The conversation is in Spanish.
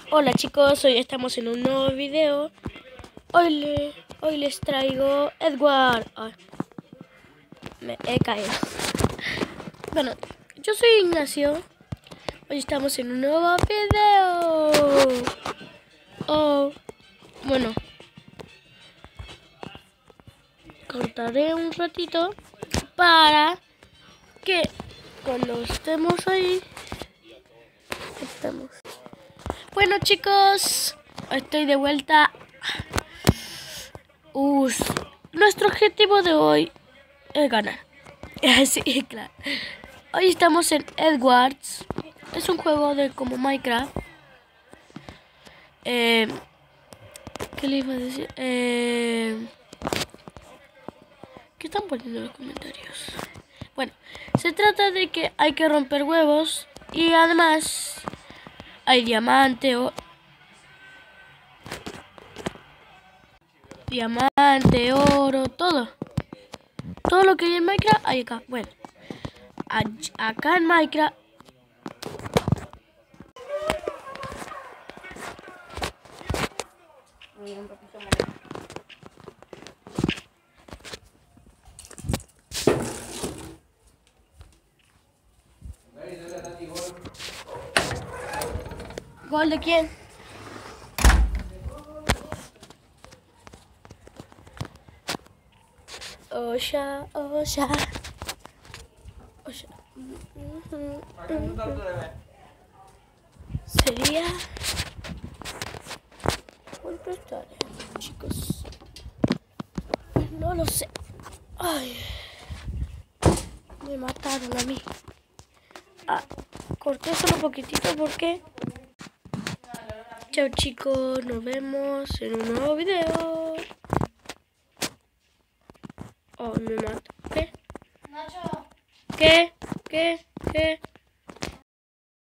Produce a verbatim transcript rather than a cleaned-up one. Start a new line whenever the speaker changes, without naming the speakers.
Hola chicos, hoy estamos en un nuevo video. Hoy, le, hoy les traigo Edward. Ay, me he caído. Bueno, yo soy Ignacio. Hoy estamos en un nuevo video. Oh, bueno, cortaré un ratito para que cuando estemos ahí estemos. Bueno chicos, estoy de vuelta. Us, nuestro objetivo de hoy es ganar. Sí, claro. Hoy estamos en Edwards. Es un juego de como Minecraft. Eh, ¿Qué le iba a decir? Eh, ¿Qué están poniendo en los comentarios? Bueno, se trata de que hay que romper huevos y además hay diamante o diamante, oro, todo. Todo lo que hay en Minecraft hay acá. Bueno, acá en Minecraft ¿gol de quién? Oh ya, oh ya. Oh ya. Sería... ¿Cuánto estaré, chicos? No lo sé. Ay, me mataron a mí. Ah, corté solo un poquitito porque... Chao chicos, nos vemos en un nuevo video. Oh, me mato. ¿Qué? Nacho. ¿Qué? ¿Qué? ¿Qué?